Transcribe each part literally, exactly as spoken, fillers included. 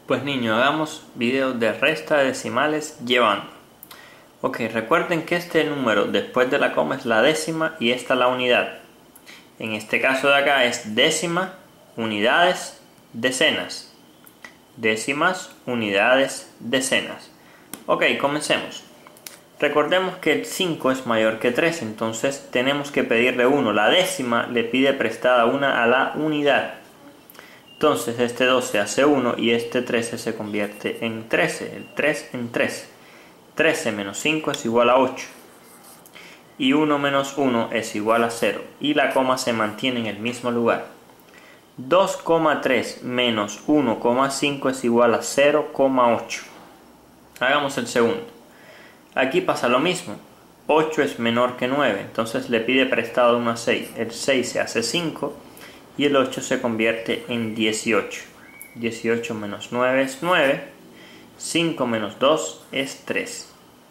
Pues niños, hagamos videos de resta de decimales llevando. Ok, recuerden que este número después de la coma es la décima y esta la unidad. En este caso de acá es décima, unidades, decenas. Décimas, unidades, decenas. Ok, comencemos. Recordemos que el cinco es mayor que tres, entonces tenemos que pedirle uno. La décima le pide prestada una a la unidad. Entonces este doce hace uno y este trece se convierte en trece. El tres en tres. trece menos cinco es igual a ocho. Y uno menos uno es igual a cero. Y la coma se mantiene en el mismo lugar. dos coma tres menos uno coma cinco es igual a cero coma ocho. Hagamos el segundo. Aquí pasa lo mismo. ocho es menor que nueve, entonces le pide prestado uno a seis. El seis se hace cinco y el ocho se convierte en dieciocho. dieciocho menos nueve es nueve. cinco menos dos es tres.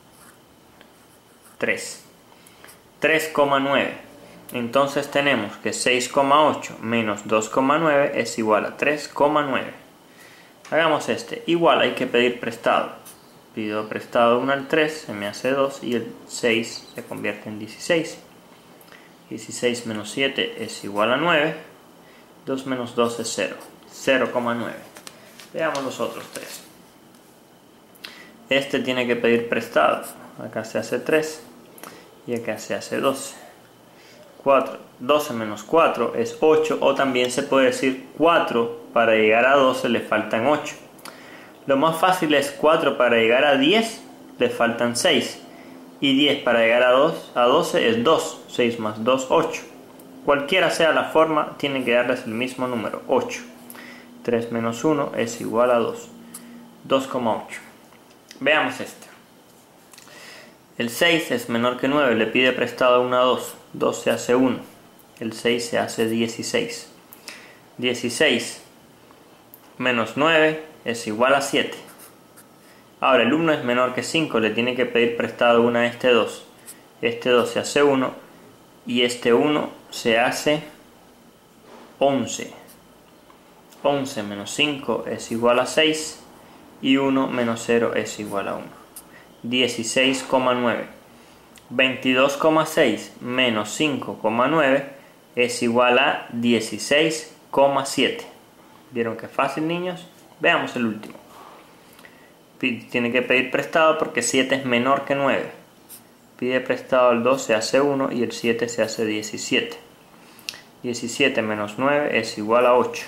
tres. tres coma nueve. Entonces tenemos que seis coma ocho menos dos coma nueve es igual a tres coma nueve. Hagamos este. Igual hay que pedir prestado. Pido prestado uno al tres, se me hace dos y el seis se convierte en dieciséis. dieciséis menos siete es igual a nueve. dos menos dos es cero. cero coma nueve. Veamos los otros tres. Este tiene que pedir prestado. Acá se hace tres y acá se hace doce. cuatro. doce menos cuatro es ocho, o también se puede decir cuatro para llegar a doce le faltan ocho. Lo más fácil es cuatro para llegar a diez le faltan seis. Y diez para llegar a, dos, a doce es dos. seis más dos, ocho. Cualquiera sea la forma, tienen que darles el mismo número, ocho. tres menos uno es igual a dos. dos coma ocho. Veamos este. El seis es menor que nueve, le pide prestado uno a dos. dos se hace uno. El seis se hace dieciséis. dieciséis menos nueve es igual a siete. Ahora el uno es menor que cinco, le tiene que pedir prestado uno a este dos. Este dos se hace uno y este uno se hace once. once menos cinco es igual a seis y uno menos cero es igual a uno. dieciséis coma nueve. veintidós coma seis menos cinco coma nueve es igual a dieciséis coma siete. ¿Vieron qué fácil, niños? Veamos el último. Tiene que pedir prestado porque siete es menor que nueve. Pide prestado el dos, se hace uno y el siete se hace diecisiete. diecisiete menos nueve es igual a ocho.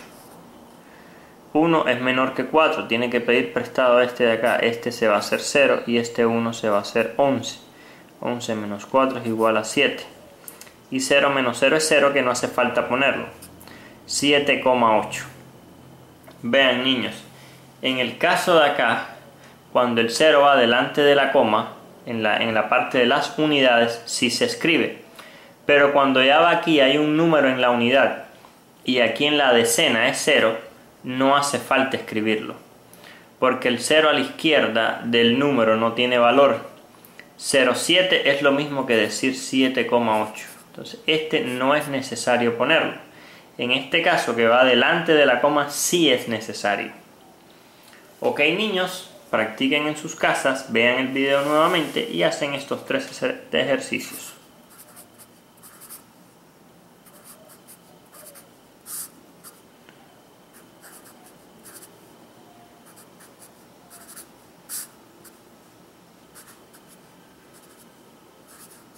uno es menor que cuatro, tiene que pedir prestado este de acá. Este se va a hacer cero y este uno se va a hacer once. once menos cuatro es igual a siete. Y cero menos cero es cero, que no hace falta ponerlo. siete coma ocho. Vean, niños, en el caso de acá, cuando el cero va delante de la coma, en la, en la parte de las unidades, sí se escribe. Pero cuando ya va aquí, hay un número en la unidad y aquí en la decena es cero, no hace falta escribirlo. Porque el cero a la izquierda del número no tiene valor. cero coma siete es lo mismo que decir siete coma ocho. Entonces este no es necesario ponerlo. En este caso que va delante de la coma sí es necesario. Ok, niños, practiquen en sus casas, vean el video nuevamente y hacen estos tres ejercicios.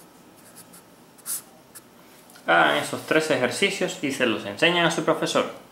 Hagan esos tres ejercicios y se los enseñan a su profesor.